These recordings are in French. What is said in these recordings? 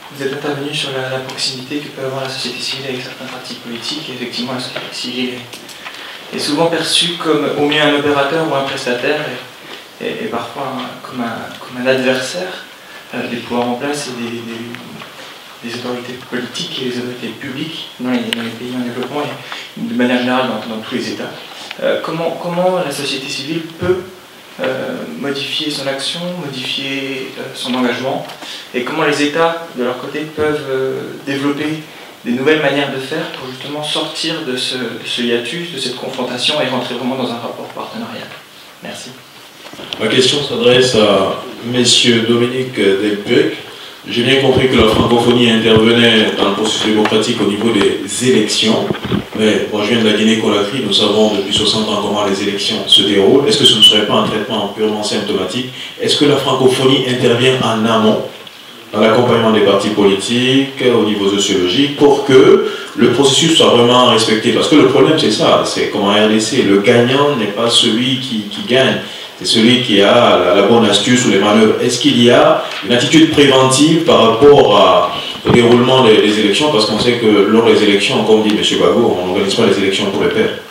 vous êtes intervenu sur la proximité que peut avoir la société civile avec certains partis politiques. Et effectivement, la société civile est souvent perçue comme au mieux un opérateur ou un prestataire, et parfois comme un adversaire des pouvoirs en place et des autorités politiques et des autorités publiques dans les pays en développement et de manière générale dans tous les États. Comment la société civile peut modifier son action, modifier son engagement, et comment les États, de leur côté, peuvent développer des nouvelles manières de faire pour justement sortir de ce hiatus, de cette confrontation et rentrer vraiment dans un rapport partenarial. Merci. Ma question s'adresse à M. Dominique Delpech. J'ai bien compris que la francophonie intervenait dans le processus démocratique au niveau des élections, mais moi je viens de la Guinée-Conakry, nous savons depuis 60 ans comment les élections se déroulent. Est-ce que ce ne serait pas un traitement purement symptomatique? Est-ce que la francophonie intervient en amont dans l'accompagnement des partis politiques, au niveau sociologique, pour que le processus soit vraiment respecté? Parce que le problème c'est ça, c'est comme en RDC, le gagnant n'est pas celui qui gagne, c'est celui qui a la bonne astuce ou les manœuvres. Est-ce qu'il y a une attitude préventive par rapport au déroulement des élections? Parce qu'on sait que lors des élections, comme dit M. Bago, on n'organise pas les élections pour les pairs.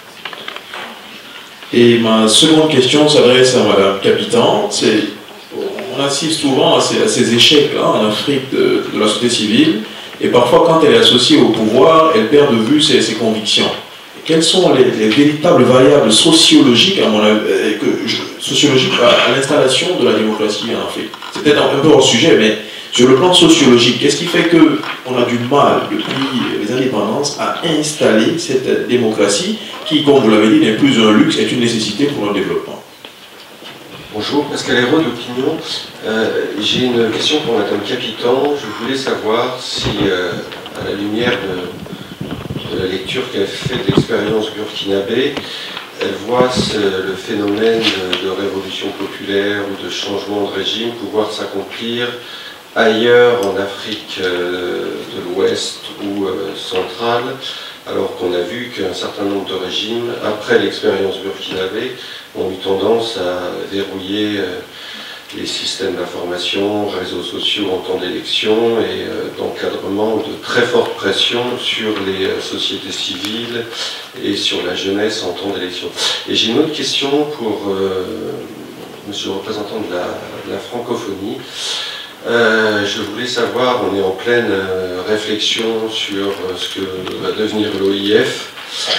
Et ma seconde question s'adresse à Mme Capitan. On assiste souvent à ces échecs-là en Afrique de la société civile, et parfois quand elle est associée au pouvoir, elle perd de vue ses convictions. Quelles sont les véritables variables sociologiques, à mon avis, sociologiques à l'installation de la démocratie en Afrique? C'est peut-être un peu hors sujet, mais sur le plan sociologique, qu'est-ce qui fait qu'on a du mal, depuis les indépendances, à installer cette démocratie qui, comme vous l'avez dit, n'est plus un luxe, est une nécessité pour notre développement? Bonjour, Pascal Hérault d'Opinion. J'ai une question pour Mme Capitan. Je voulais savoir si, à la lumière de la lecture qu'elle fait de l'expérience burkinabé, elle voit le phénomène de révolution populaire ou de changement de régime pouvoir s'accomplir ailleurs en Afrique de l'Ouest ou centrale, alors qu'on a vu qu'un certain nombre de régimes, après l'expérience burkinabé, ont eu tendance à verrouiller les systèmes d'information, réseaux sociaux en temps d'élection et d'encadrement de très forte pression sur les sociétés civiles et sur la jeunesse en temps d'élection. Et j'ai une autre question pour monsieur le représentant de la francophonie. Je voulais savoir, on est en pleine réflexion sur ce que va devenir l'OIF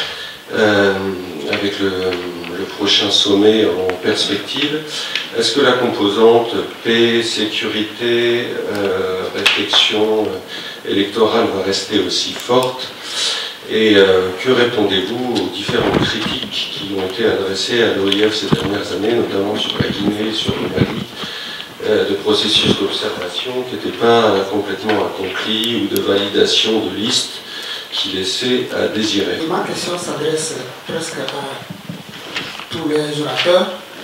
avec le prochain sommet en perspective. Est-ce que la composante paix, sécurité, réflexion électorale va rester aussi forte? Et que répondez-vous aux différentes critiques qui ont été adressées à l'OIF ces dernières années, notamment sur la Guinée, sur le Mali, de processus d'observation qui n'étaient pas complètement accomplis ou de validation de listes qui laissaient à désirer? Ma question s'adresse presque à tous les orateurs,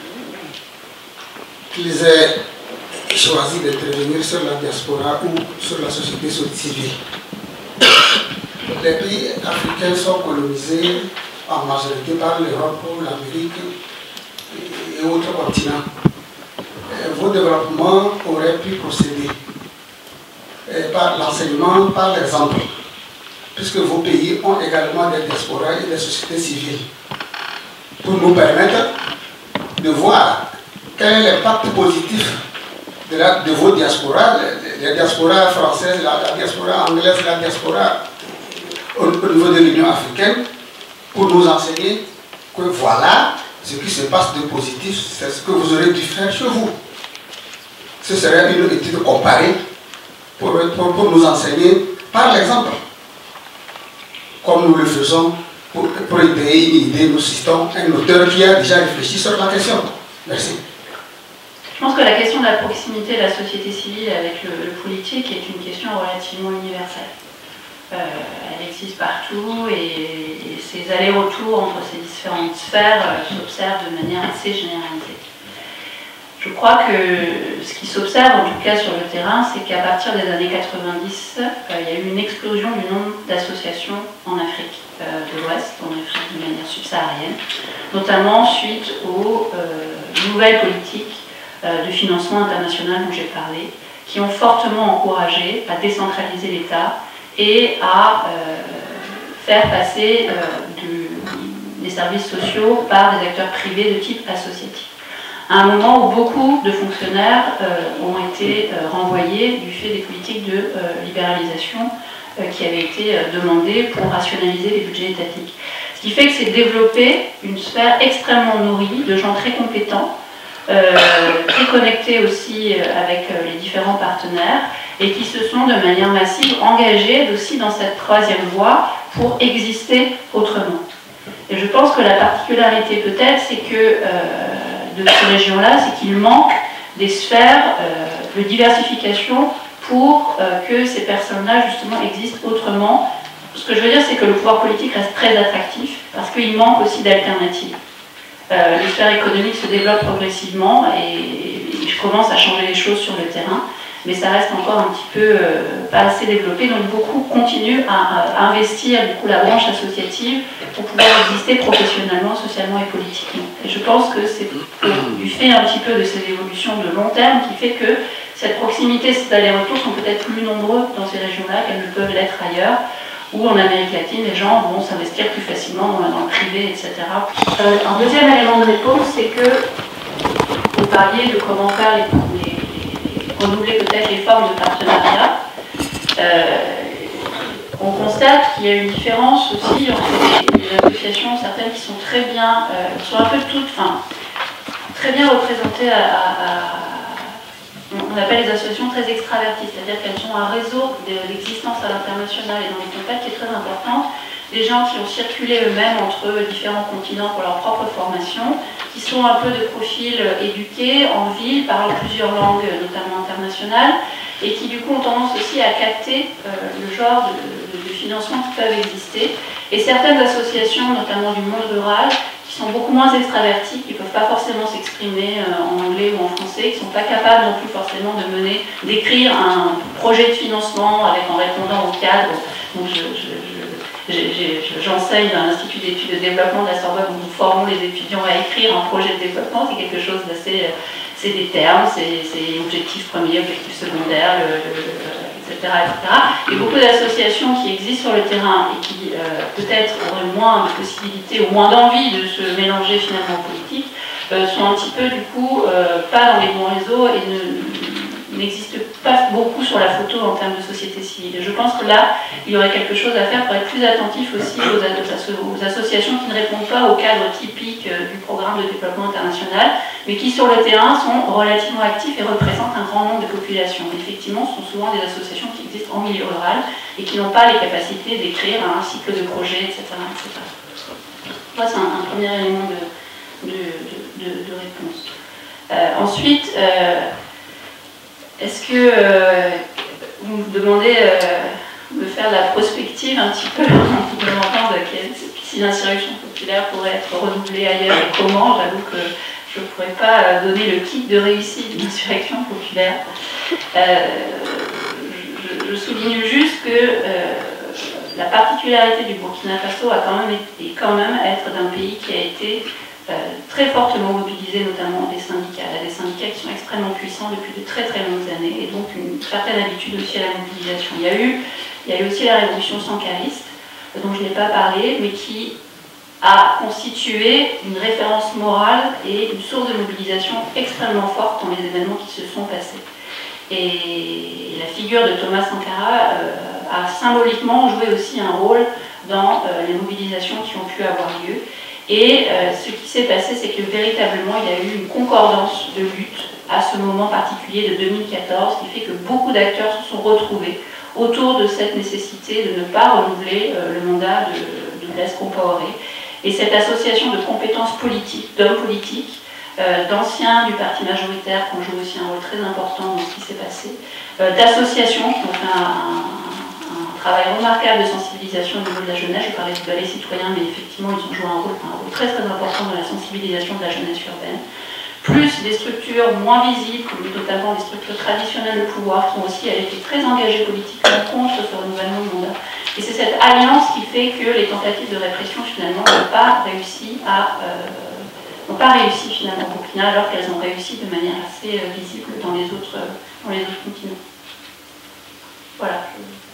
qu'ils aient choisi d'intervenir sur la diaspora ou sur la société civile. Les pays africains sont colonisés en majorité par l'Europe, l'Amérique et autres continents. Vos développements auraient pu procéder par l'enseignement, par l'exemple, puisque vos pays ont également des diasporas et des sociétés civiles, pour nous permettre de voir quel est l'impact positif de vos diasporas, les diasporas françaises, la diaspora anglaise, la diaspora au niveau de l'Union africaine, pour nous enseigner que voilà ce qui se passe de positif, c'est ce que vous aurez dû faire chez vous. Ce serait une étude comparée pour nous enseigner par l'exemple, comme nous le faisons pour étayer une idée. Nous citons un auteur qui a déjà réfléchi sur la question. Merci. Je pense que la question de la proximité de la société civile avec le politique est une question relativement universelle. Elle existe partout et ces allers-retours entre ces différentes sphères s'observent de manière assez généralisée. Je crois que ce qui s'observe, en tout cas sur le terrain, c'est qu'à partir des années 90, il y a eu une explosion du nombre d'associations en Afrique de l'Ouest, en Afrique de manière subsaharienne, notamment suite aux nouvelles politiques de financement international dont j'ai parlé, qui ont fortement encouragé à décentraliser l'État et à faire passer des services sociaux par des acteurs privés de type associatif. À un moment où beaucoup de fonctionnaires ont été renvoyés du fait des politiques de libéralisation qui avaient été demandées pour rationaliser les budgets étatiques. Ce qui fait que c'est développé une sphère extrêmement nourrie de gens très compétents, très connectés aussi avec les différents partenaires et qui se sont de manière massive engagés aussi dans cette troisième voie pour exister autrement. Et je pense que la particularité peut-être, c'est que de ces régions-là, c'est qu'il manque des sphères de diversification pour que ces personnes-là justement existent autrement. Ce que je veux dire, c'est que le pouvoir politique reste très attractif parce qu'il manque aussi d'alternatives. Les sphères économiques se développent progressivement et je commence à changer les choses sur le terrain, mais ça reste encore un petit peu pas assez développé, donc beaucoup continuent à investir du coup la branche associative pour pouvoir exister professionnellement, socialement et politiquement. Et je pense que c'est du fait un petit peu de ces évolutions de long terme qui fait que cette proximité, ces allers-retours sont peut-être plus nombreux dans ces régions-là qu'elles ne peuvent l'être ailleurs, où en Amérique latine, les gens vont s'investir plus facilement dans le privé, etc. Un deuxième élément de réponse, c'est que vous parliez de comment faire renouveler peut-être les formes de partenariat. On constate qu'il y a une différence aussi entre les associations, certaines qui sont très bien, qui sont un peu toutes, très bien représentées on appelle les associations très extraverties, c'est-à-dire qu'elles ont un réseau d'existence à l'international et dans les contacts qui est très important, des gens qui ont circulé eux-mêmes entre différents continents pour leur propre formation, qui sont un peu de profil éduqués, en ville, parlant plusieurs langues, notamment internationales, et qui du coup ont tendance aussi à capter le genre de financement qui peuvent exister. Et certaines associations, notamment du monde rural, qui sont beaucoup moins extravertis, qui ne peuvent pas forcément s'exprimer en anglais ou en français, qui ne sont pas capables non plus forcément d'écrire un projet de financement en répondant au cadre. Donc j'enseigne à l'Institut d'études de développement de la Sorbonne où nous formons les étudiants à écrire un projet de développement. C'est quelque chose d'assez... c'est des termes, c'est objectifs premiers, objectifs secondaires, etc., etc. Et beaucoup d'associations qui existent sur le terrain et qui peut-être auraient moins de possibilités ou moins d'envie de se mélanger finalement en politique sont un petit peu du coup pas dans les bons réseaux et n'existent pas beaucoup sur la photo en termes de société civile. Et je pense que là, il y aurait quelque chose à faire pour être plus attentif aussi aux associations qui ne répondent pas au cadre typique du programme de développement international, mais qui sur le terrain sont relativement actifs et représentent un grand nombre de populations. Effectivement, ce sont souvent des associations qui existent en milieu rural et qui n'ont pas les capacités d'écrire un cycle de projet, etc. etc. Ça, c'est un premier élément de réponse. Ensuite, est-ce que vous me demandez de faire la prospective un petit peu en me demandant si l'insurrection populaire pourrait être renouvelée ailleurs et comment? J'avoue que je ne pourrais pas donner le kit de réussite d'une insurrection populaire. Je souligne juste que la particularité du Burkina Faso est quand même être d'un pays qui a été très fortement mobilisé, notamment des syndicats. Il y a des syndicats qui sont extrêmement puissants depuis de très très longues années et donc une certaine habitude aussi à la mobilisation. Il y a eu aussi la révolution sankariste, dont je n'ai pas parlé, mais qui a constitué une référence morale et une source de mobilisation extrêmement forte dans les événements qui se sont passés. Et la figure de Thomas Sankara a symboliquement joué aussi un rôle dans les mobilisations qui ont pu avoir lieu. Et ce qui s'est passé, c'est que véritablement, il y a eu une concordance de lutte à ce moment particulier de 2014, qui fait que beaucoup d'acteurs se sont retrouvés autour de cette nécessité de ne pas renouveler le mandat de Blaise Compaoré. Et cette association de compétences politiques, d'hommes politiques, d'anciens du parti majoritaire qui ont joué aussi un rôle très important dans ce qui s'est passé, d'associations qui ont fait un travail remarquable de sensibilisation au niveau de la jeunesse. Je parlais du ballet citoyen, mais effectivement, ils ont joué un rôle très très important dans la sensibilisation de la jeunesse urbaine. Plus des structures moins visibles, comme notamment des structures traditionnelles de pouvoir, qui ont aussi été très engagées politiquement contre ce renouvellement de mandat. Et c'est cette alliance qui fait que les tentatives de répression, finalement, n'ont pas réussi finalement au Burkina, alors qu'elles ont réussi de manière assez visible dans les autres dans les 12 continents. Voilà.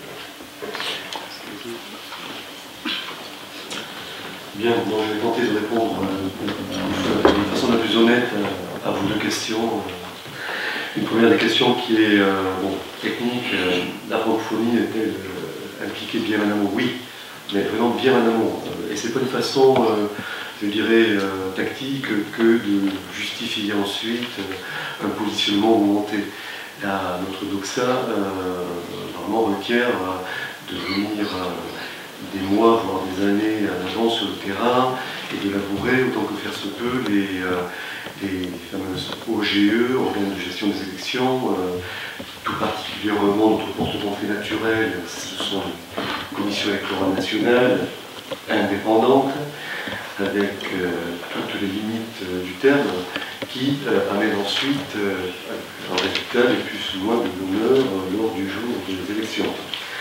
Bien, bon, je vais tenter de répondre de façon la plus honnête à vos deux questions. Une première des questions qui est technique, la francophonie est-elle impliquée bien en amont? Oui, mais vraiment bien en amont. Et c'est pas une façon, je dirais, tactique que de justifier ensuite un positionnement augmenté. Notre doxa vraiment requiert de venir des mois, voire des années en avance sur le terrain et de labourer autant que faire se peut les fameuses OGE, organes de gestion des élections, tout particulièrement notre porte-monnaie naturel, ce sont les commissions électorales nationales indépendantes, avec toutes les limites du terme, qui amènent ensuite un résultat les plus ou moins de bonheur lors du jour des élections.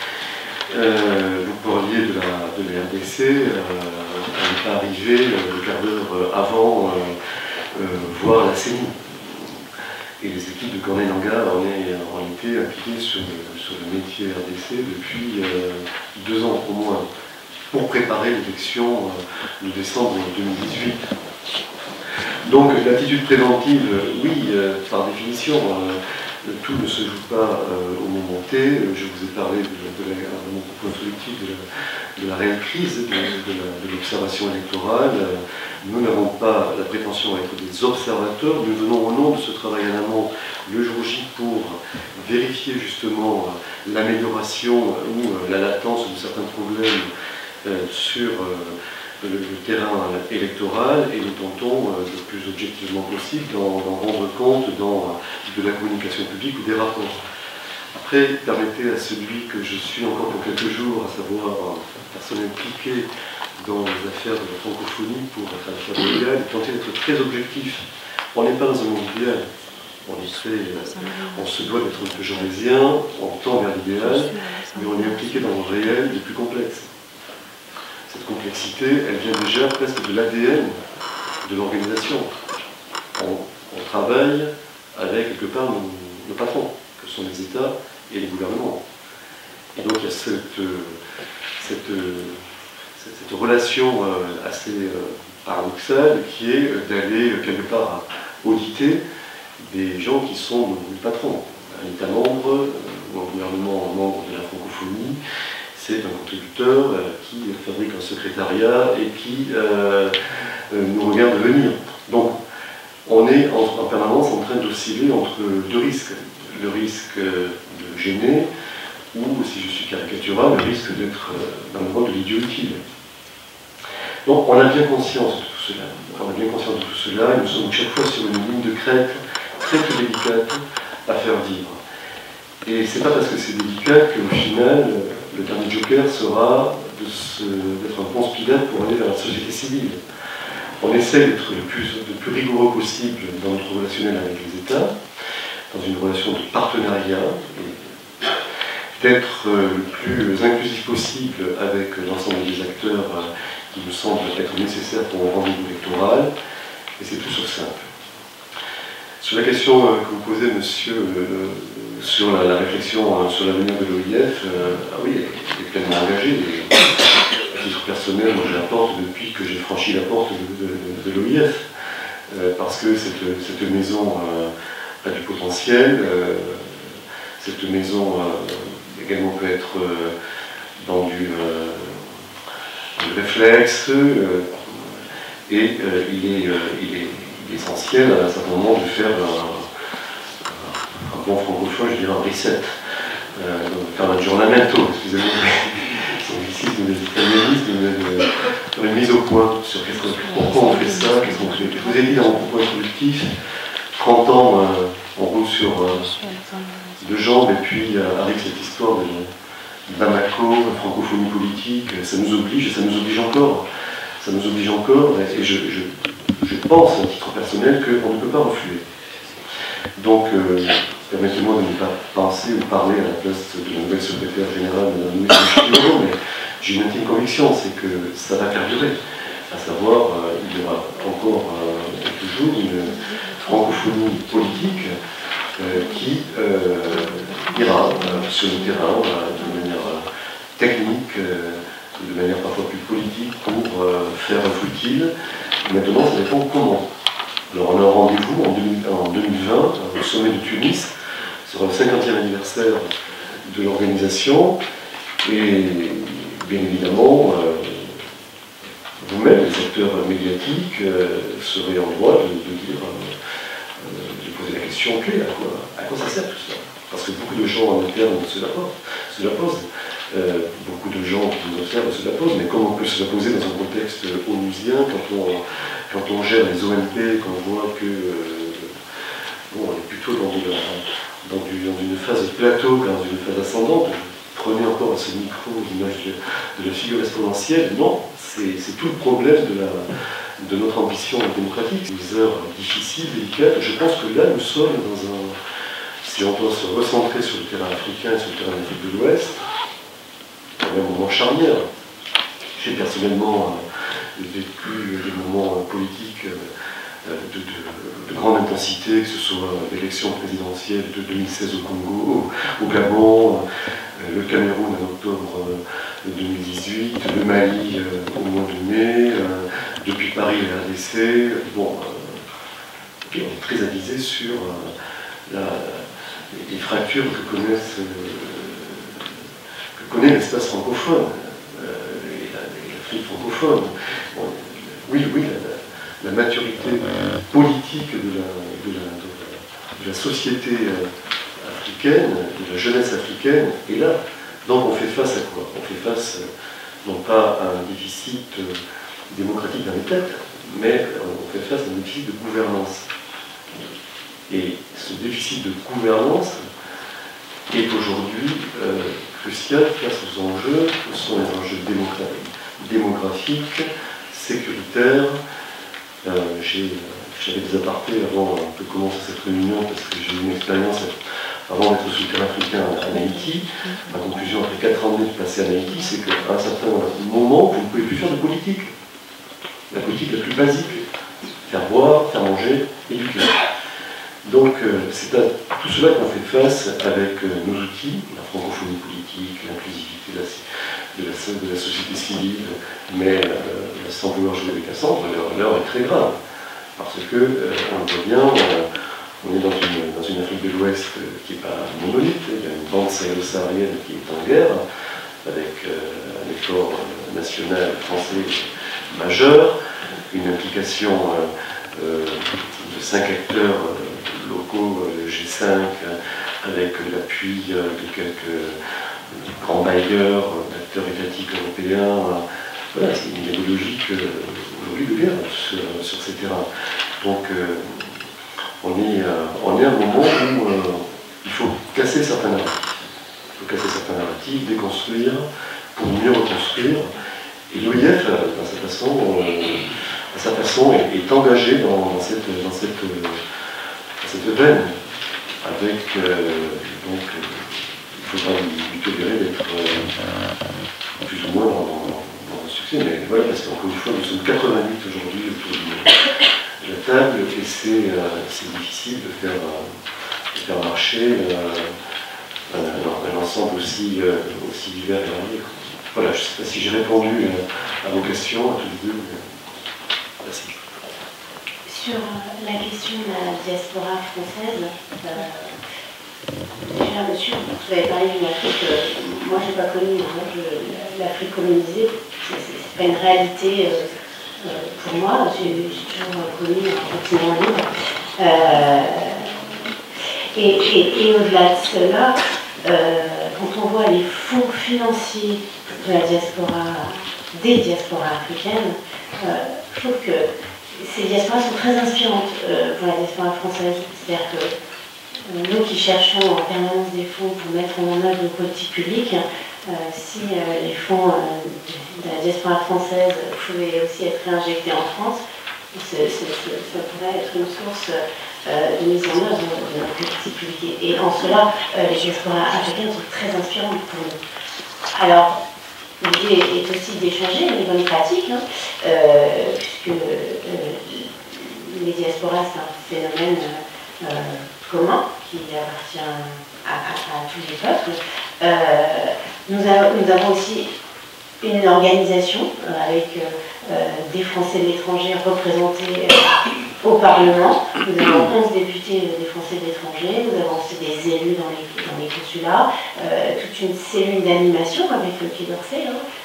Vous parliez de la RDC, on n'est pas arrivé le quart d'heure avant voir la CENI. Et les équipes de Corneille-Nangar ont été impliquées sur le métier RDC depuis 2 ans au moins, pour préparer l'élection de décembre 2018. Donc l'attitude préventive, oui, par définition, tout ne se joue pas au moment T. Je vous ai parlé de mon propos introductif de la réelle crise de l'observation électorale. Nous n'avons pas la prétention d'être des observateurs. Nous venons au nom de ce travail en amont le jour J pour vérifier justement l'amélioration ou la latence de certains problèmes sur le terrain électoral, et nous tentons le plus objectivement possible d'en rendre compte dans de la communication publique ou des rapports. Après, permettez à celui que je suis encore pour quelques jours, à savoir personne impliquée dans les affaires de la francophonie pour être affaire idéale, de tenter d'être très objectif. On n'est pas dans un monde idéal. On se doit d'être un peu genrésien, on tend vers l'idéal, mais on est impliqué dans le réel le plus complexe. Cette complexité, elle vient déjà presque de l'ADN de l'organisation. On travaille avec quelque part nos patrons, que sont les États et les gouvernements. Et donc il y a cette relation assez paradoxale qui est d'aller quelque part auditer des gens qui sont nos patrons. Un État membre, ou un gouvernement membre de la francophonie, c'est un contributeur qui fabrique un secrétariat et qui nous regarde venir. Donc, on est en permanence en train d'osciller entre 2 risques. Le risque de gêner, ou, si je suis caricatural, le risque d'être dans le rôle de l'idiot utile. Donc, on a bien conscience de tout cela. Et nous sommes chaque fois sur une ligne de crête très délicate à faire vivre. Et c'est pas parce que c'est délicat qu'au final, le dernier joker sera d'être un ponce pilate pour aller vers la société civile. On essaie d'être le plus rigoureux possible dans notre relationnel avec les États, dans une relation de partenariat, et d'être le plus inclusif possible avec l'ensemble des acteurs qui nous semblent être nécessaires pour un rendez-vous électoral, et c'est tout sauf simple. Sur la question que vous posez, monsieur, sur la réflexion sur l'avenir de l'OIF, oui, elle est pleinement engagée. À titre personnel, moi je la porte depuis que j'ai franchi la porte de l'OIF, parce que cette maison a du potentiel, cette maison également peut être dans du réflexe, et il est essentiel à un certain moment de faire un bon francophone, je dirais un reset, faire un aggiornamento, excusez-moi, sur une mise au point sur pourquoi on fait ça, qu'est-ce qu'on fait. Je vous ai dit dans mon propos introductif, 30 ans on roule sur 2 jambes, et puis arrive cette histoire de Bamako, francophonie politique, ça nous oblige, et ça nous oblige encore. Ça nous oblige encore, et je pense, à titre personnel, qu'on ne peut pas refluer. Donc, permettez-moi de ne pas penser ou parler à la place de la nouvelle secrétaire générale, Mme Louise Michel, mais j'ai une intime conviction, c'est que ça va perdurer. À savoir, il y aura encore toujours une francophonie politique qui ira sur le terrain de manière technique, de manière parfois plus politique pour faire œuvre utile. Maintenant, ça dépend comment. Alors on a un rendez-vous en 2020 au sommet de Tunis, sur le 50e anniversaire de l'organisation, et bien évidemment, vous-même, les acteurs médiatiques, serez en droit de poser la question clé, à quoi ça sert tout ça? Parce que beaucoup de gens en interne se la posent. Beaucoup de gens qui nous observent se la posent, mais comment on peut se la poser dans un contexte onusien quand on gère les OMP, qu'on voit que on est plutôt dans une phase de plateau que dans une phase ascendante. Prenez encore à ce micro l'image de la figure exponentielle. Non, c'est tout le problème de notre ambition démocratique. C'est des heures difficiles, délicates. Je pense que là, nous sommes dans un... Si on doit se recentrer sur le terrain africain et sur le terrain d'Afrique de l'Ouest, un moment charnière. J'ai personnellement vécu des moments politiques de grande intensité, que ce soit l'élection présidentielle de 2016 au Congo, au Gabon, le Cameroun en octobre 2018, le Mali au mois de mai, depuis Paris et la RDC. Bon, on est très avisé sur les fractures que connaît l'espace francophone, et l'Afrique francophone. Bon, oui, la maturité politique de la société africaine, de la jeunesse africaine est là. Donc on fait face à quoi? On fait face non pas à un déficit démocratique dans les têtes, mais on fait face à un déficit de gouvernance. Et ce déficit de gouvernance est aujourd'hui crucial face aux enjeux, que sont les enjeux démographiques, sécuritaires. J'avais des apartés avant de commencer cette réunion, parce que j'ai eu une expérience avant d'être sur le terrain africain en Haïti. Ma conclusion après 4 années de passer en Haïti, c'est qu'à un certain moment, vous ne pouvez plus faire de politique. La politique la plus basique, faire boire, faire manger, éduquer. Donc c'est à tout cela qu'on fait face avec nos outils, la francophonie politique, l'inclusivité de la société civile, mais sans vouloir jouer avec Cassandre, l'heure est très grave. Parce que, on le voit bien, on est dans une Afrique de l'Ouest qui n'est pas monolithe, il y a une bande sahélo-saharienne qui est en guerre, avec un effort national français majeur, une implication de 5 acteurs locaux, le G5, avec l'appui de quelques grands bailleurs, d'acteurs étatiques européens. Voilà, c'est une idéologie aujourd'hui de guerre sur ces terrains. Donc on est à un moment où il faut casser certains narratifs. Il faut casser certains narratifs, déconstruire, pour mieux reconstruire. Et l'OIF, à sa façon, est engagé dans cette veine, avec donc il ne faut pas lui tolérer d'être plus ou moins dans le succès, mais voilà, parce qu'encore une fois, nous sommes 88 aujourd'hui autour de la table, et c'est difficile de faire marcher un ensemble aussi divers et varié. Voilà, je ne sais pas si j'ai répondu à vos questions, à tous les deux. Merci. Sur la question de la diaspora française, déjà, monsieur, vous avez parlé d'une Afrique, moi je n'ai pas connu l'Afrique colonisée, c'est pas une réalité pour moi, j'ai toujours connu un continent libre. Et au-delà de cela, quand on voit les fonds financiers de la diaspora, des diasporas africaines, je trouve que ces diasporas sont très inspirantes pour la diaspora française. C'est-à-dire que nous qui cherchons en permanence des fonds pour mettre en œuvre nos politiques publiques, si les fonds de la diaspora française pouvaient aussi être réinjectés en France, ça pourrait être une source de mise en œuvre de nos politiques publiques. Et en cela, les diasporas africaines sont très inspirantes pour nous. Alors, l'idée est aussi d'échanger les bonnes pratiques, puisque les diasporas, c'est un phénomène commun qui appartient à tous les peuples. Nous avons aussi une organisation avec des Français de l'étranger représentés au Parlement. Nous avons 11 députés des Français de l'étranger, nous avons aussi des élus dans les consulats, toute une cellule d'animation avec le Quai d'Orsay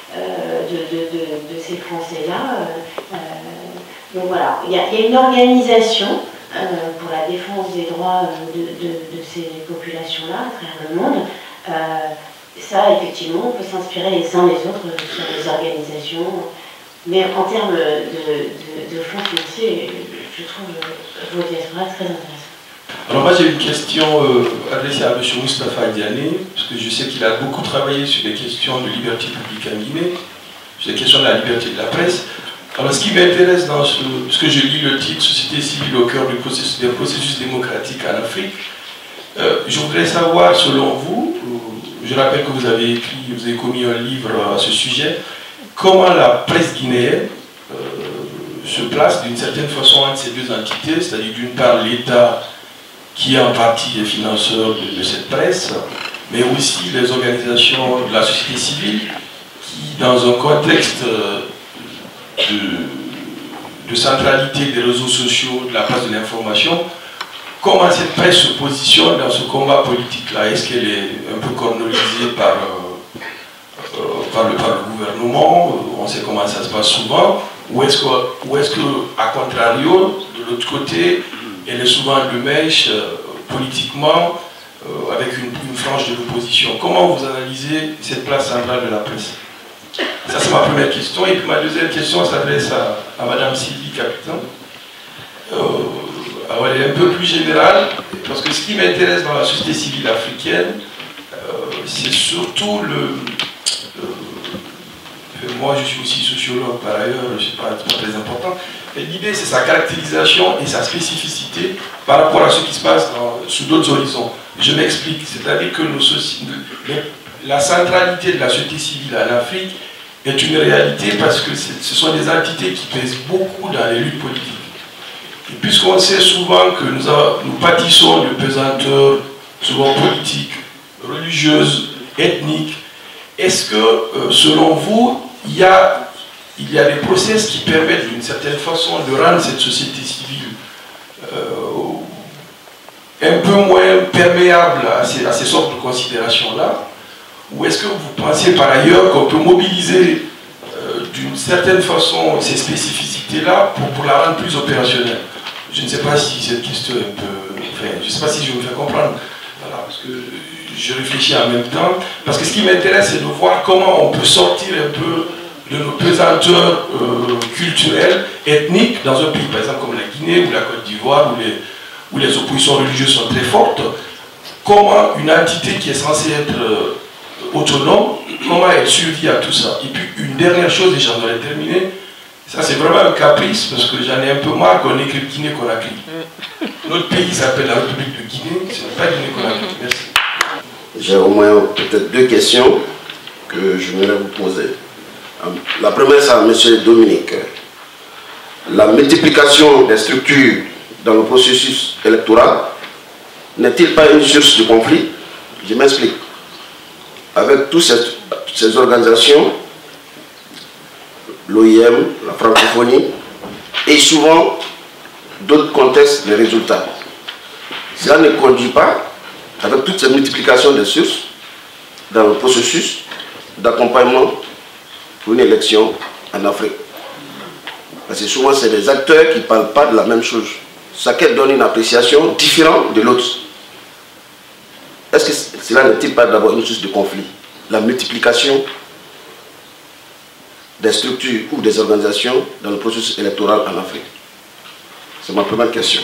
de ces Français-là. Donc voilà, il y a une organisation pour la défense des droits de ces populations-là à travers le monde. Ça, effectivement, on peut s'inspirer les uns les autres sur les organisations, mais en termes de fonds financiers, je trouve vos diasporas très intéressants. Alors moi j'ai une question adressée à M. Moustapha Diané, parce que je sais qu'il a beaucoup travaillé sur les questions de liberté publique en Guinée, sur les questions de la liberté de la presse. Alors ce qui m'intéresse dans parce que je lis le titre « Société civile au cœur du processus démocratique en Afrique », je voudrais savoir, selon vous, je rappelle que vous avez commis un livre à ce sujet, comment la presse guinéenne se place d'une certaine façon entre ces deux entités, c'est-à-dire d'une part l'État qui est en partie les financeurs de cette presse, mais aussi les organisations de la société civile qui, dans un contexte de centralité des réseaux sociaux, de la place de l'information, comment cette presse se positionne dans ce combat politique-là? Est-ce qu'elle est un peu cornelisée par le gouvernement? On sait comment ça se passe souvent. Ou est-ce que, à contrario, de l'autre côté, elle est souvent de mèche politiquement avec une frange de l'opposition? Comment vous analysez cette place centrale de la presse? Ça, c'est ma première question. Et puis ma deuxième question s'adresse à Mme Sylvie Capitan. Elle est un peu plus générale, parce que ce qui m'intéresse dans la société civile africaine, c'est surtout moi je suis aussi sociologue par ailleurs, je ne sais pas, c'est pas très important. L'idée c'est sa caractérisation et sa spécificité par rapport à ce qui se passe sous d'autres horizons. Je m'explique, c'est-à-dire que la centralité de la société civile en Afrique est une réalité parce que ce sont des entités qui pèsent beaucoup dans les luttes politiques. Et puisqu'on sait souvent que nous pâtissons de pesanteurs, souvent politiques, religieuses, ethniques, est-ce que, selon vous, il y a des process qui permettent d'une certaine façon de rendre cette société civile un peu moins perméable à ces sortes de considérations-là? Ou est-ce que vous pensez par ailleurs qu'on peut mobiliser d'une certaine façon ces spécificités-là pour la rendre plus opérationnelle? Je ne sais pas si cette question est un peu... Enfin, je ne sais pas si je me fais comprendre. Voilà, parce que je réfléchis en même temps. Parce que ce qui m'intéresse, c'est de voir comment on peut sortir un peu de nos pesanteurs culturelles, ethniques, dans un pays, par exemple, comme la Guinée ou la Côte d'Ivoire, où les oppositions religieuses sont très fortes. Comment une entité qui est censée être autonome, comment elle survit à tout ça? Et puis, une dernière chose, et j'en aurais terminé, ça c'est vraiment un caprice, parce que j'en ai un peu marre qu'on écrit Guinée-Conakry. Notre pays s'appelle la République de Guinée, c'est pas Guinée-Conakry. Merci. J'ai au moins peut-être deux questions que je voudrais vous poser. La première, c'est à M. Dominique. La multiplication des structures dans le processus électoral n'est-il pas une source de conflit? Je m'explique. Avec toutes ces organisations, l'OIM, la francophonie, et souvent d'autres contextes, les résultats. Cela ne conduit pas, avec toute cette multiplication des sources, dans le processus d'accompagnement pour une élection en Afrique. Parce que souvent, c'est des acteurs qui ne parlent pas de la même chose. Chacun donne une appréciation différente de l'autre. Est-ce que cela n'est-il pas d'abord une source de conflit? La multiplication des structures ou des organisations dans le processus électoral en Afrique. C'est ma première question.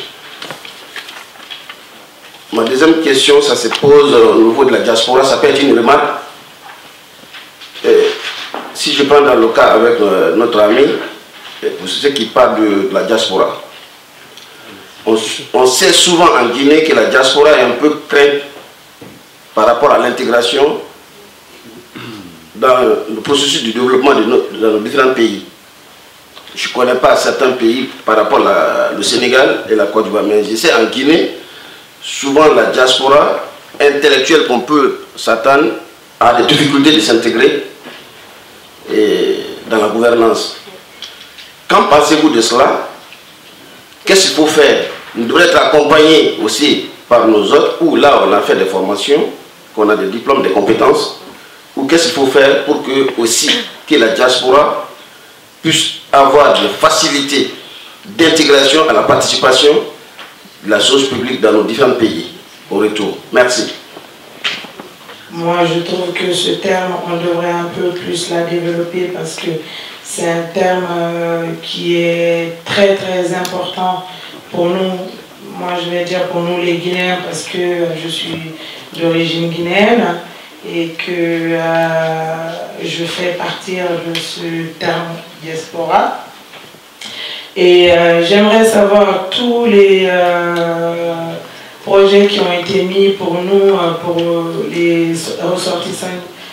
Ma deuxième question, ça se pose au niveau de la diaspora, ça peut être une remarque. Si je prends dans le cas avec notre ami, pour ceux qui parlent de la diaspora, on sait souvent en Guinée que la diaspora est un peu crainte par rapport à l'intégration dans le processus de développement dans nos différents pays. Je ne connais pas certains pays par rapport au Sénégal et la Côte d'Ivoire, mais je sais en Guinée, souvent la diaspora intellectuelle qu'on peut s'attendre a des difficultés de s'intégrer dans la gouvernance. Qu'en pensez-vous de cela? Qu'est-ce qu'il faut faire? Nous devons être accompagnés aussi par nos autres, ou là on a fait des formations, qu'on a des diplômes, des compétences, ou qu'est-ce qu'il faut faire pour que aussi que la diaspora puisse avoir des facilités d'intégration à la participation de la chose publique dans nos différents pays au retour. Merci. Moi, je trouve que ce terme, on devrait un peu plus la développer parce que c'est un terme qui est très très important pour nous. Moi, je vais dire pour nous les Guinéens parce que je suis d'origine guinéenne et que je fais partir de ce terme diaspora. Et j'aimerais savoir tous les projets qui ont été mis pour nous, pour les ressortissants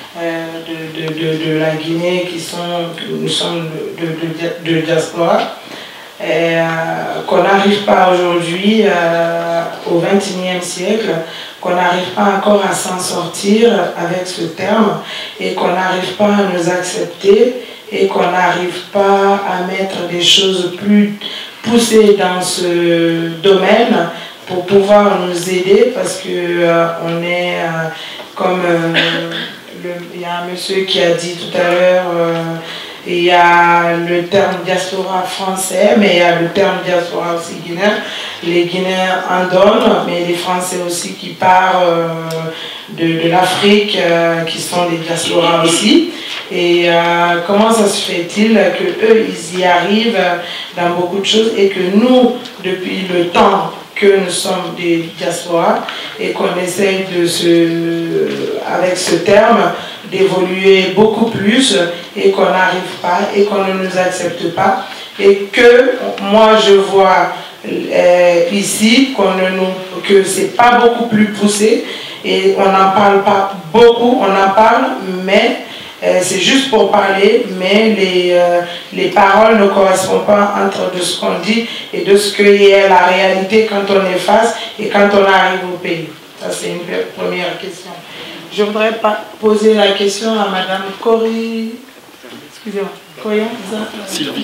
de la Guinée nous sommes de diaspora, qu'on n'arrive pas aujourd'hui au XXIe siècle, qu'on n'arrive pas encore à s'en sortir avec ce terme et qu'on n'arrive pas à nous accepter et qu'on n'arrive pas à mettre des choses plus poussées dans ce domaine pour pouvoir nous aider parce que on est comme il y a un monsieur qui a dit tout à l'heure, il y a le terme diaspora français, mais il y a le terme diaspora aussi guinéen. Les Guinéens en donnent, mais les Français aussi qui partent de l'Afrique, qui sont des diasporas aussi. Et comment ça se fait-il qu'eux, ils y arrivent dans beaucoup de choses et que nous, depuis le temps que nous sommes des diasporas et qu'on essaye avec ce terme, d'évoluer beaucoup plus et qu'on n'arrive pas et qu'on ne nous accepte pas et que moi je vois ici que c'est pas beaucoup plus poussé et on n'en parle pas beaucoup, on en parle mais c'est juste pour parler, mais les paroles ne correspondent pas entre de ce qu'on dit et de ce qu'est la réalité quand on est face et quand on arrive au pays. Ça, c'est une première question. Je voudrais poser la question à Madame Cory. Excusez-moi. Sylvie.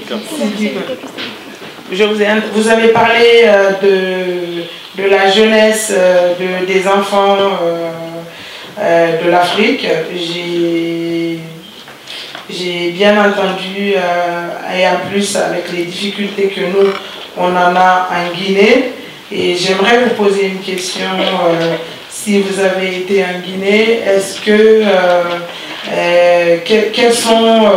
Vous avez parlé de la jeunesse, des enfants de l'Afrique. J'ai bien entendu, et en plus avec les difficultés que nous, on en a en Guinée. Et j'aimerais vous poser une question. Si vous avez été en Guinée, est-ce que quelles sont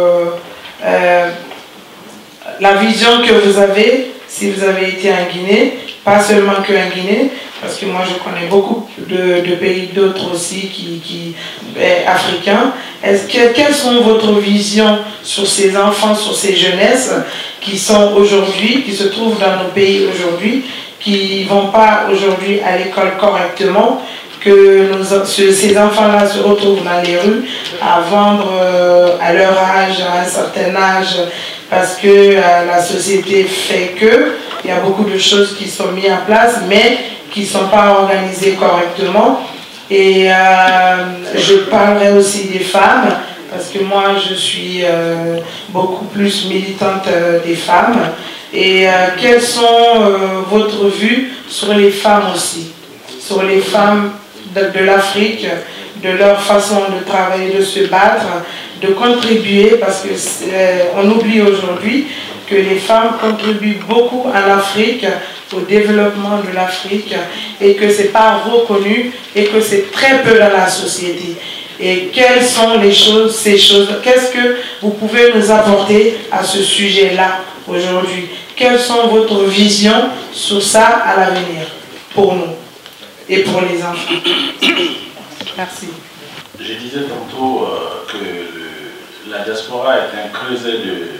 la vision que vous avez si vous avez été en Guinée, pas seulement qu'en Guinée, parce que moi je connais beaucoup de pays d'autres aussi africains. Quelles sont votre vision sur ces enfants, sur ces jeunesses qui sont aujourd'hui, qui se trouvent dans nos pays aujourd'hui, qui ne vont pas aujourd'hui à l'école correctement, que ces enfants-là se retrouvent dans les rues à vendre à leur âge, à un certain âge, parce que la société fait que il y a beaucoup de choses qui sont mises en place, mais qui ne sont pas organisées correctement. Et je parlerai aussi des femmes, parce que moi je suis beaucoup plus militante des femmes. Et quelles sont votre vue sur les femmes aussi, sur les femmes de l'Afrique, de leur façon de travailler, de se battre, de contribuer, parce qu'on oublie aujourd'hui que les femmes contribuent beaucoup en Afrique, au développement de l'Afrique, et que ce n'est pas reconnu, et que c'est très peu dans la société. Et quelles sont ces choses, qu'est-ce que vous pouvez nous apporter à ce sujet-là aujourd'hui? Quelles sont votre vision sur ça à l'avenir, pour nous et pour les enfants? Merci. Je disais tantôt que la diaspora est un creuset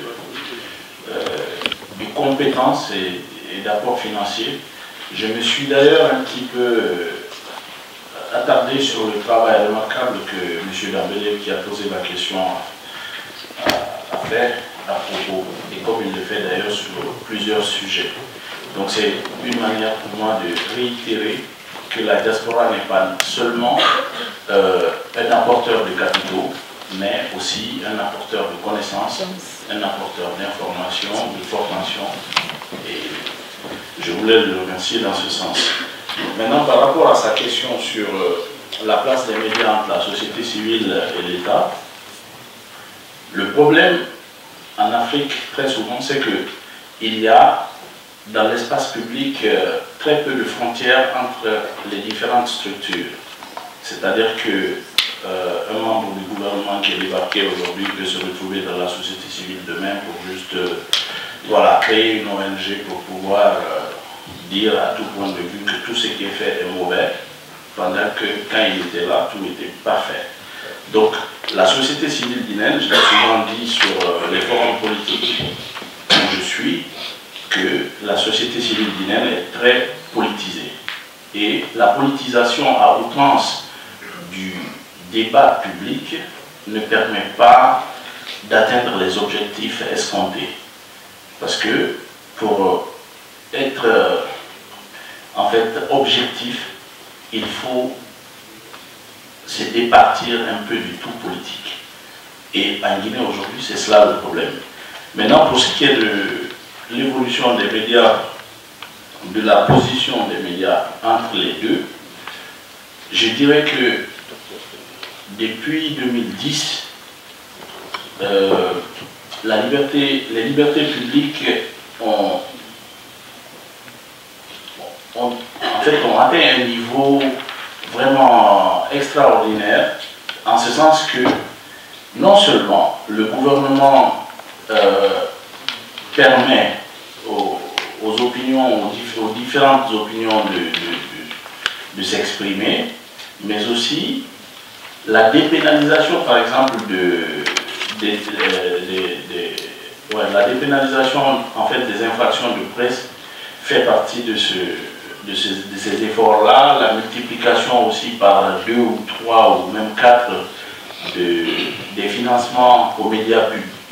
de compétences et d'apports financiers. Je me suis d'ailleurs un petit peu attardé sur le travail remarquable que M. Dambélé, qui a posé la question, a fait à propos, et comme il le fait d'ailleurs sur plusieurs sujets. Donc c'est une manière pour moi de réitérer que la diaspora n'est pas seulement un apporteur de capitaux, mais aussi un apporteur de connaissances, un apporteur d'informations, de formation. Et je voulais le remercier dans ce sens. Maintenant, par rapport à sa question sur la place des médias entre la société civile et l'État, le problème en Afrique, très souvent, c'est qu'il y a dans l'espace public très peu de frontières entre les différentes structures. C'est-à-dire qu'un membre du gouvernement qui est débarqué aujourd'hui peut se retrouver dans la société civile demain pour juste voilà, créer une ONG pour pouvoir dire à tout point de vue que tout ce qui est fait est mauvais, pendant que quand il était là, tout était parfait. Donc la société civile guinéenne, je l'ai souvent dit sur les forums politiques où je suis, que la société civile guinéenne est très politisée. Et la politisation à outrance du débat public ne permet pas d'atteindre les objectifs escomptés. Parce que pour être en fait objectif, il faut se départir un peu du tout politique. Et en Guinée aujourd'hui, c'est cela le problème. Maintenant, pour ce qui est de l'évolution des médias, de la position des médias entre les deux, je dirais que depuis 2010, les libertés publiques ont atteint un niveau vraiment extraordinaire, en ce sens que non seulement le gouvernement permet aux différentes opinions de s'exprimer, mais aussi la dépénalisation, par exemple, la dépénalisation en fait, des infractions de presse fait partie de ces efforts-là, la multiplication aussi par 2 ou 3 ou même 4 des financements aux médias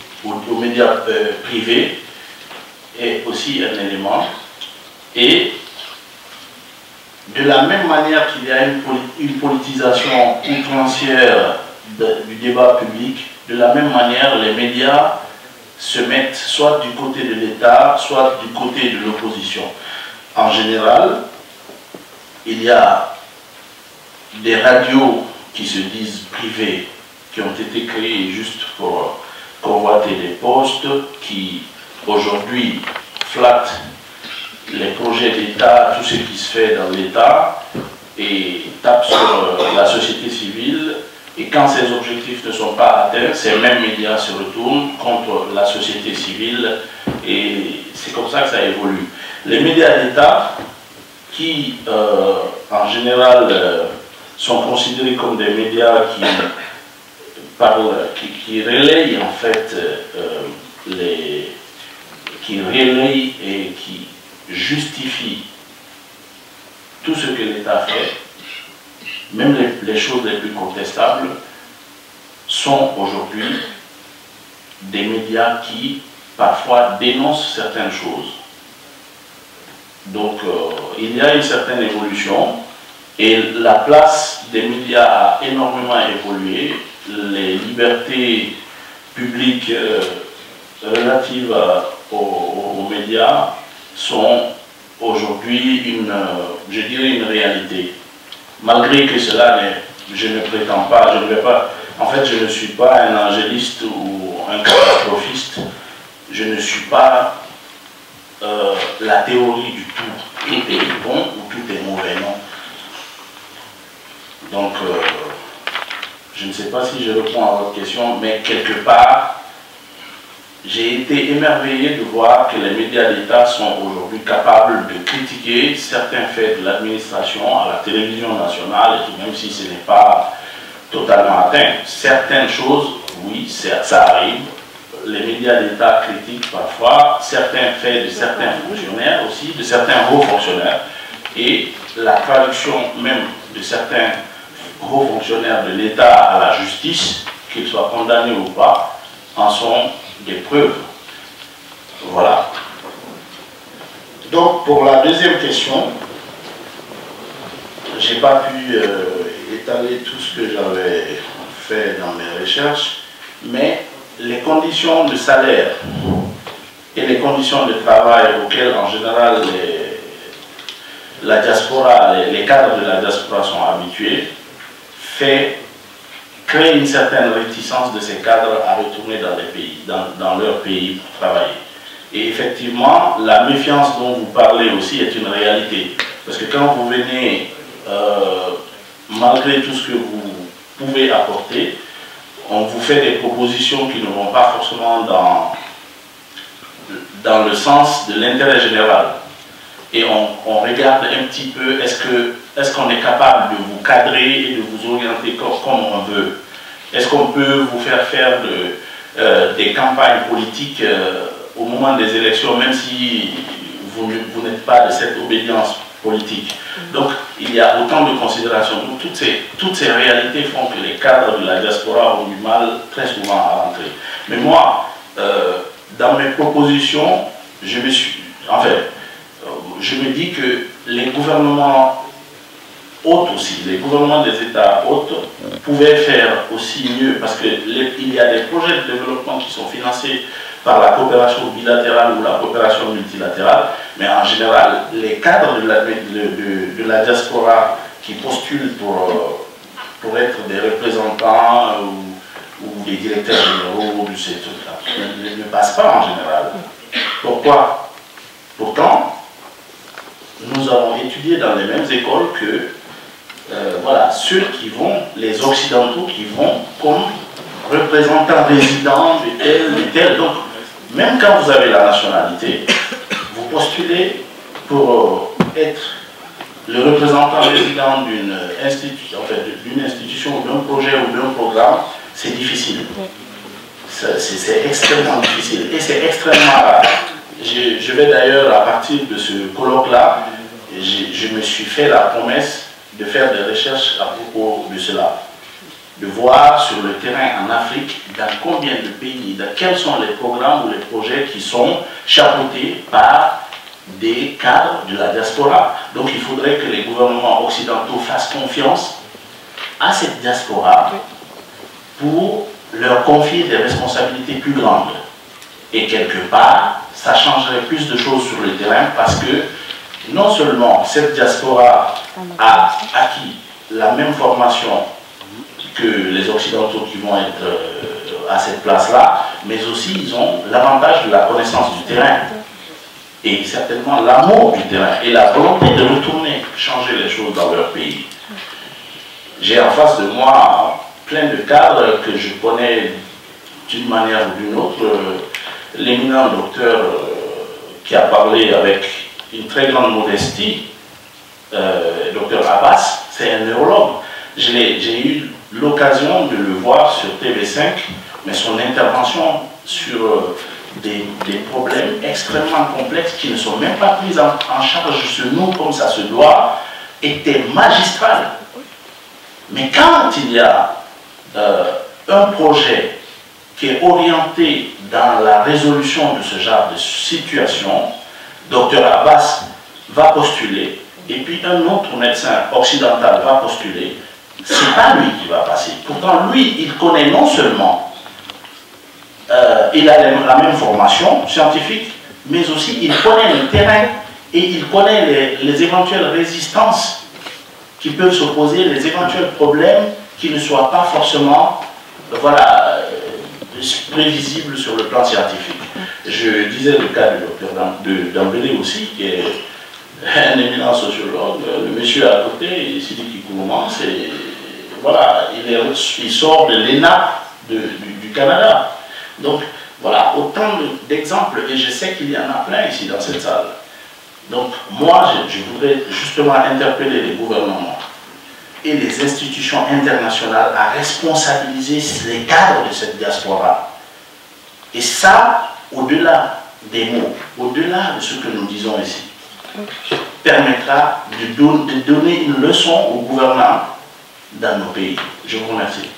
privés est aussi un élément. Et de la même manière qu'il y a une politisation outrancière du débat public, de la même manière les médias se mettent soit du côté de l'État, soit du côté de l'opposition. En général, il y a des radios qui se disent privées, qui ont été créées juste pour convoiter des postes, qui aujourd'hui flattent les projets d'État, tout ce qui se fait dans l'État, et tapent sur la société civile. Et quand ces objectifs ne sont pas atteints, ces mêmes médias se retournent contre la société civile, et c'est comme ça que ça évolue. Les médias d'État, qui en général sont considérés comme des médias qui relayent en fait qui relayent et qui justifient tout ce que l'État fait, même les choses les plus contestables, sont aujourd'hui des médias qui parfois dénoncent certaines choses. Donc il y a une certaine évolution et la place des médias a énormément évolué. Les libertés publiques relatives aux médias sont aujourd'hui je dirais une réalité. Malgré que cela, je ne prétends pas, je ne vais pas, en fait je ne suis pas un angéliste ou un catastrophiste, je ne suis pas la théorie du tout. Tout est bon ou tout est mauvais, non. Donc, je ne sais pas si je réponds à votre question, mais quelque part, j'ai été émerveillé de voir que les médias d'État sont aujourd'hui capables de critiquer certains faits de l'administration à la télévision nationale, et tout, même si ce n'est pas totalement atteint. Certaines choses, oui, ça arrive. Les médias d'État critiquent parfois certains faits de certains fonctionnaires aussi, de certains hauts fonctionnaires, et la traduction même de certains hauts fonctionnaires de l'État à la justice, qu'ils soient condamnés ou pas, en sont des preuves. Voilà. Donc pour la deuxième question, je n'ai pas pu étaler tout ce que j'avais fait dans mes recherches, mais les conditions de salaire et les conditions de travail auxquelles en général la diaspora, les cadres de la diaspora sont habitués, crée une certaine réticence de ces cadres à retourner dans, dans leur pays pour travailler. Et effectivement, la méfiance dont vous parlez aussi est une réalité. Parce que quand vous venez, malgré tout ce que vous pouvez apporter, on vous fait des propositions qui ne vont pas forcément dans le sens de l'intérêt général. Et on regarde un petit peu, est-ce qu'on est capable de vous cadrer et de vous orienter comme on veut? Est-ce qu'on peut vous faire des campagnes politiques au moment des élections, même si vous n'êtes pas de cette obédience politique? Donc, il y a autant de considérations. Donc, toutes ces réalités font que les cadres de la diaspora ont du mal très souvent à rentrer. Mais moi, dans mes propositions, je me dis que les gouvernements hôtes aussi, les gouvernements des États hôtes pouvaient faire aussi mieux, parce qu'il y a des projets de développement qui sont financés par la coopération bilatérale ou la coopération multilatérale, mais en général, les cadres de la diaspora qui postulent pour être des représentants ou des directeurs généraux de ces trucs-là ne passent pas en général. Pourquoi? Pourtant, nous avons étudié dans les mêmes écoles que voilà, les Occidentaux qui vont comme représentants résidents de tel. Donc, même quand vous avez la nationalité, vous postulez pour être le représentant résident d'une institution ou d'un projet ou d'un programme, c'est difficile. C'est extrêmement difficile et c'est extrêmement rare. Je vais d'ailleurs, à partir de ce colloque-là, je me suis fait la promesse de faire des recherches à propos de cela, de voir sur le terrain en Afrique dans combien de pays, dans quels sont les programmes ou les projets qui sont chapeautés par des cadres de la diaspora. Donc il faudrait que les gouvernements occidentaux fassent confiance à cette diaspora pour leur confier des responsabilités plus grandes. Et quelque part, ça changerait plus de choses sur le terrain parce que non seulement cette diaspora a acquis la même formation que les Occidentaux qui vont être à cette place-là, mais aussi ils ont l'avantage de la connaissance du terrain et certainement l'amour du terrain et la volonté de retourner changer les choses dans leur pays. J'ai en face de moi plein de cadres que je connais d'une manière ou d'une autre. L'éminent docteur qui a parlé avec une très grande modestie, docteur Abbas, c'est un neurologue. J'ai eu l'occasion de le voir sur TV5, mais son intervention sur des problèmes extrêmement complexes qui ne sont même pas pris en charge sur nous comme ça se doit, était magistrale. Mais quand il y a un projet qui est orienté dans la résolution de ce genre de situation, Dr Abbas va postuler, et puis un autre médecin occidental va postuler, c'est pas lui qui va passer. Pourtant, lui, il connaît non seulement, il a la même formation scientifique, mais aussi il connaît le terrain et il connaît les éventuelles résistances qui peuvent s'opposer, les éventuels problèmes qui ne soient pas forcément, voilà, prévisibles sur le plan scientifique. Je disais le cas du docteur Dambélé aussi, qui est un éminent sociologue. Le monsieur à côté, Sidiki Kourouman, voilà, il sort de l'ENA du Canada. Donc voilà, autant d'exemples, et je sais qu'il y en a plein ici dans cette salle. Donc moi, je voudrais justement interpeller les gouvernements et les institutions internationales à responsabiliser les cadres de cette diaspora. Et ça, au-delà des mots, au-delà de ce que nous disons ici, permettra de donner une leçon aux gouvernants dans nos pays. Je vous remercie.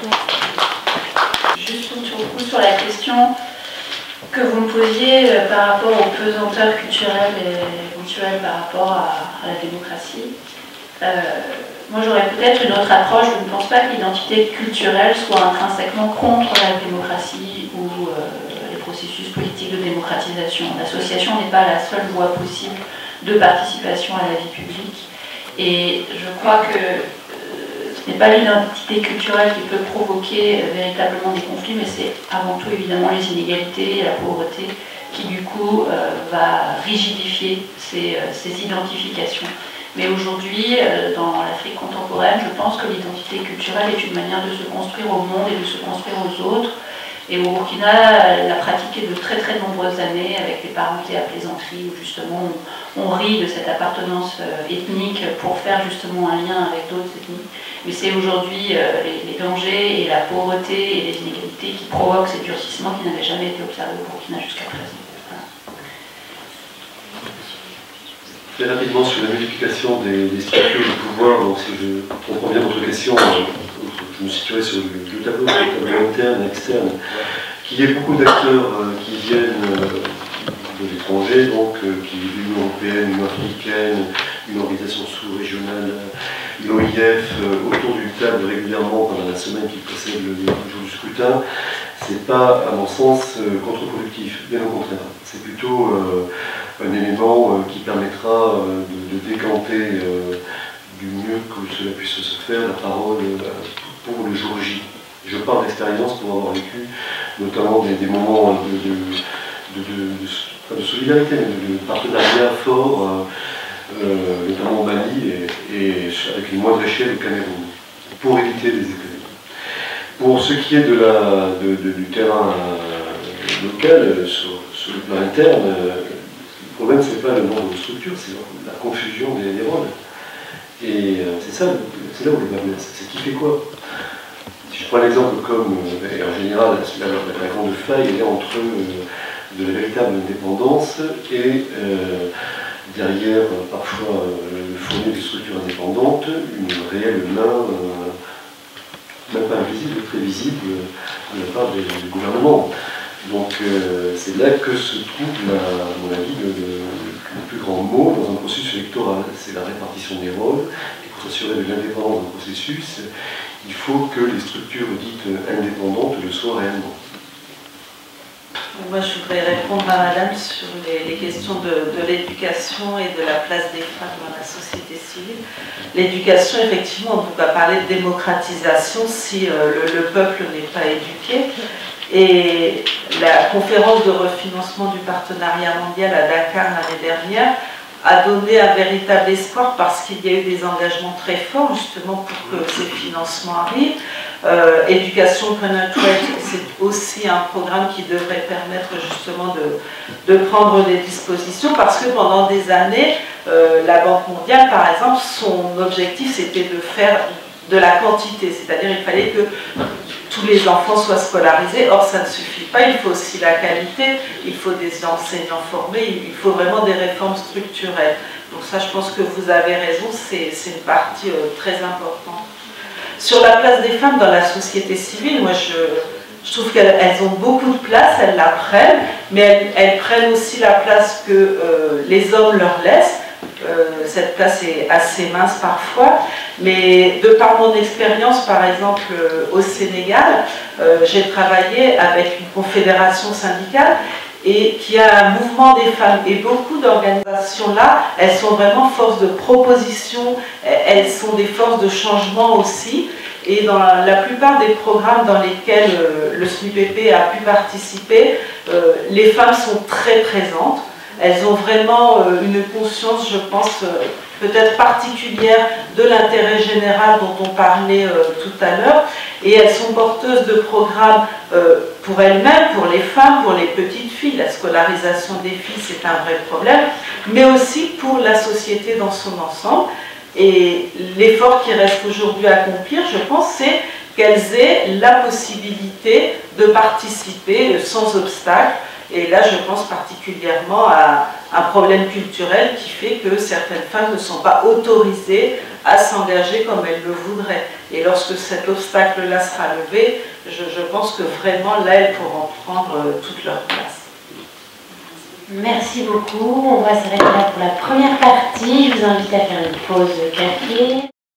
Juste sur la question que vous me posiez par rapport aux pesanteurs culturelles et éventuelles par rapport à la démocratie. Moi, j'aurais peut-être une autre approche. Je ne pense pas que l'identité culturelle soit intrinsèquement contre la démocratie ou les processus politiques de démocratisation. L'association n'est pas la seule voie possible de participation à la vie publique. Et je crois que ce n'est pas l'identité culturelle qui peut provoquer véritablement des conflits, mais c'est avant tout évidemment les inégalités et la pauvreté qui du coup va rigidifier ces identifications. Mais aujourd'hui, dans l'Afrique contemporaine, je pense que l'identité culturelle est une manière de se construire au monde et de se construire aux autres. Et au Burkina, elle l'a pratiquée de très très nombreuses années avec les parentés à plaisanterie, où justement on rit de cette appartenance ethnique pour faire justement un lien avec d'autres ethnies. Mais c'est aujourd'hui les dangers et la pauvreté et les inégalités qui provoquent ces durcissements qui n'avaient jamais été observés au Burkina jusqu'à présent. Très rapidement sur la multiplication des structures de pouvoir, donc si je comprends bien votre question, je me situerai sur le tableau interne et externe, qu'il y ait beaucoup d'acteurs qui viennent de l'étranger, donc qui est l'Union européenne, l'Union africaine, une organisation sous-régionale, l'OIF, autour d'une table régulièrement pendant la semaine qui précède le jour du scrutin, c'est pas, à mon sens, contre-productif, bien au contraire. C'est plutôt un élément qui permettra de décanter du mieux que cela puisse se faire la parole pour le jour J. Je parle d'expérience pour avoir vécu notamment des moments de solidarité, mais de partenariat fort, notamment au Mali et avec une moindre échelle au Cameroun, pour éviter les économies. Pour ce qui est du terrain local, sur le plan interne, le problème c'est pas le nombre de structures, c'est la confusion des rôles. Et c'est là où le bas blesse. C'est qui fait quoi? Si je prends l'exemple comme, en général, la grande faille elle est entre de la véritable indépendance et derrière parfois le fourni de structures indépendantes, une réelle main, même pas invisible, très visible de la part du gouvernement. Donc c'est là que se trouve, à mon avis, le plus grand mot dans un processus électoral. C'est la répartition des rôles. Et pour s'assurer de l'indépendance d'un processus, il faut que les structures dites indépendantes le soient réellement. Moi, je voudrais répondre à Madame sur les questions de l'éducation et de la place des femmes dans la société civile. L'éducation, effectivement, on ne peut pas parler de démocratisation si le peuple n'est pas éduqué. Et la conférence de refinancement du partenariat mondial à Dakar l'année dernière a donné un véritable espoir parce qu'il y a eu des engagements très forts justement pour que ces financements arrivent. Éducation Connected, c'est aussi un programme qui devrait permettre justement de prendre des dispositions parce que pendant des années, la Banque mondiale, par exemple, son objectif c'était de faire de la quantité, c'est-à-dire il fallait que tous les enfants soient scolarisés. Or, ça ne suffit pas, il faut aussi la qualité, il faut des enseignants formés, il faut vraiment des réformes structurelles. Donc ça, je pense que vous avez raison, c'est une partie très importante. Sur la place des femmes dans la société civile, moi je trouve qu'elles ont beaucoup de place, elles la prennent, mais elles prennent aussi la place que les hommes leur laissent. Cette place est assez mince parfois, mais de par mon expérience, par exemple au Sénégal, j'ai travaillé avec une confédération syndicale et qui a un mouvement des femmes. Et beaucoup d'organisations là, elles sont vraiment force de proposition, elles sont des forces de changement aussi. Et dans la plupart des programmes dans lesquels le SNUPP a pu participer, les femmes sont très présentes. Elles ont vraiment une conscience, je pense, peut-être particulière de l'intérêt général dont on parlait tout à l'heure. Et elles sont porteuses de programmes pour elles-mêmes, pour les femmes, pour les petites filles. La scolarisation des filles, c'est un vrai problème, mais aussi pour la société dans son ensemble. Et l'effort qui reste aujourd'hui à accomplir, je pense, c'est qu'elles aient la possibilité de participer sans obstacle. Et là, je pense particulièrement à un problème culturel qui fait que certaines femmes ne sont pas autorisées à s'engager comme elles le voudraient. Et lorsque cet obstacle-là sera levé, je pense que vraiment, là, elles pourront prendre toute leur place. Merci beaucoup. On va s'arrêter là pour la première partie. Je vous invite à faire une pause café.